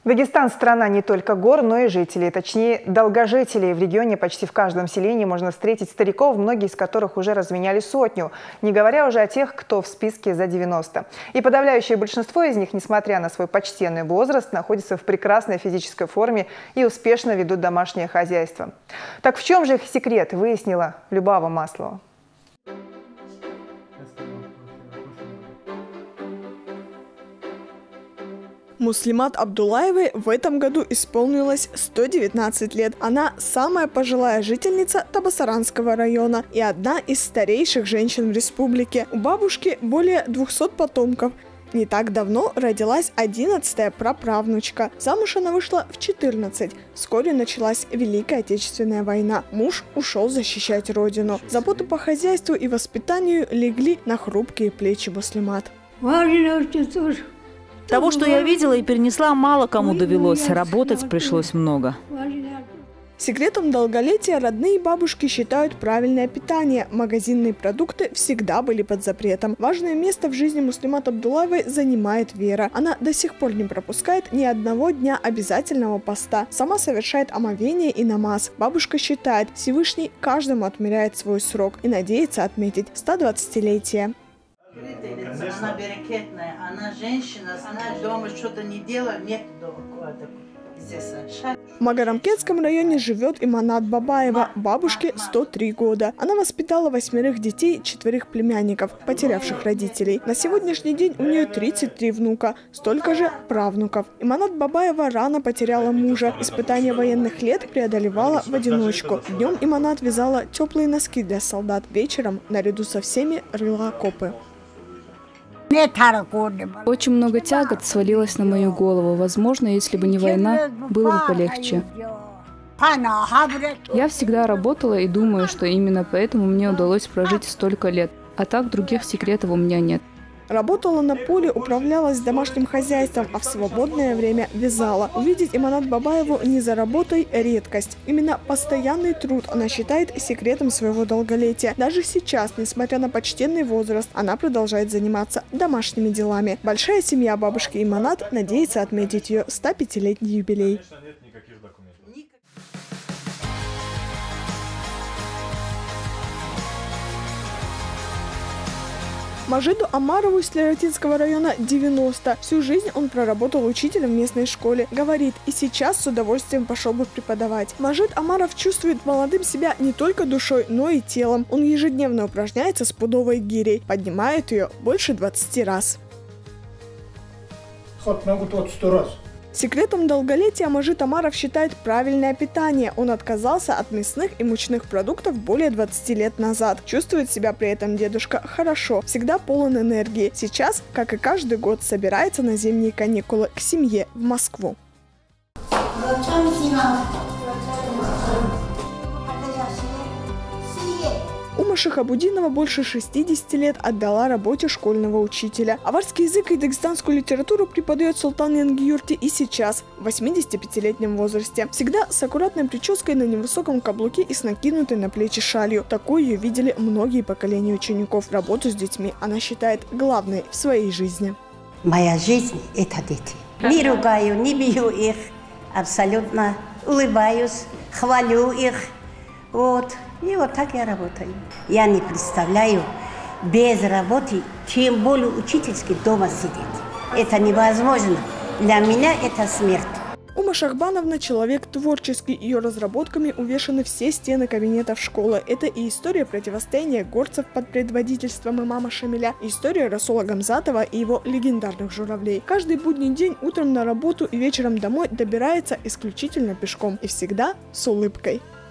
Дагестан – страна не только гор, но и жителей, точнее долгожителей. В регионе почти в каждом селении можно встретить стариков, многие из которых уже разменяли сотню, не говоря уже о тех, кто в списке за 90. И подавляющее большинство из них, несмотря на свой почтенный возраст, находятся в прекрасной физической форме и успешно ведут домашнее хозяйство. Так в чем же их секрет, выяснила Любава Маслова. Муслимат Абдуллаевой в этом году исполнилось 119 лет. Она самая пожилая жительница Табасаранского района и одна из старейших женщин в республике. У бабушки более 200 потомков. Не так давно родилась 11-я праправнучка. Замуж она вышла в 14. Вскоре началась Великая Отечественная война. Муж ушел защищать родину. Заботы по хозяйству и воспитанию легли на хрупкие плечи Муслимат. Того, что я видела и перенесла, мало кому довелось. Работать пришлось много. Секретом долголетия родные бабушки считают правильное питание. Магазинные продукты всегда были под запретом. Важное место в жизни Муслимат Абдуллаевой занимает вера. Она до сих пор не пропускает ни одного дня обязательного поста. Сама совершает омовение и намаз. Бабушка считает, Всевышний каждому отмеряет свой срок и надеется отметить 120-летие. Она берекетная, она женщина, она дома что-то не делает, нет дома куда-то. В Магарамкентском районе живет Иманат Бабаева, бабушке 103 года. Она воспитала 8 детей, 4 племянников, потерявших родителей. На сегодняшний день у нее 33 внука, столько же правнуков. Иманат Бабаева рано потеряла мужа. Испытания военных лет преодолевала в одиночку. Днем Иманат вязала теплые носки для солдат, вечером наряду со всеми рыла окопы. Очень много тягот свалилось на мою голову. Возможно, если бы не война, было бы полегче. Я всегда работала и думаю, что именно поэтому мне удалось прожить столько лет. А так других секретов у меня нет. Работала на поле, управлялась домашним хозяйством, а в свободное время вязала. Увидеть Иманат Бабаеву не за работой – редкость. Именно постоянный труд она считает секретом своего долголетия. Даже сейчас, несмотря на почтенный возраст, она продолжает заниматься домашними делами. Большая семья бабушки Иманат надеется отметить ее 105-летний юбилей. Мажиду Амарову из Тлератинского района 90. Всю жизнь он проработал учителем в местной школе. Говорит, и сейчас с удовольствием пошел бы преподавать. Мажид Амаров чувствует молодым себя не только душой, но и телом. Он ежедневно упражняется с пудовой гирей. Поднимает ее больше 20 раз. Могу 100 раз. Секретом долголетия Мажид Амаров считает правильное питание. Он отказался от мясных и мучных продуктов более 20 лет назад. Чувствует себя при этом дедушка хорошо, всегда полон энергии. Сейчас, как и каждый год, собирается на зимние каникулы к семье в Москву. Ума Шахабудинова больше 60 лет отдала работе школьного учителя. Аварский язык и дагестанскую литературу преподает Султан Янгиюрти и сейчас, в 85-летнем возрасте. Всегда с аккуратной прической на невысоком каблуке и с накинутой на плечи шалью. Такую ее видели многие поколения учеников. Работу с детьми она считает главной в своей жизни. Моя жизнь – это дети. Не ругаю, не бью их, абсолютно улыбаюсь, хвалю их. Вот. И вот так я работаю. Я не представляю без работы, тем более учительский дома сидеть. Это невозможно. Для меня это смерть. Ума Шахбановна – человек творческий. Ее разработками увешаны все стены кабинетов школы. Это и история противостояния горцев под предводительством имама Шамиля, и история Расула Гамзатова и его легендарных журавлей. Каждый будний день утром на работу и вечером домой добирается исключительно пешком и всегда с улыбкой.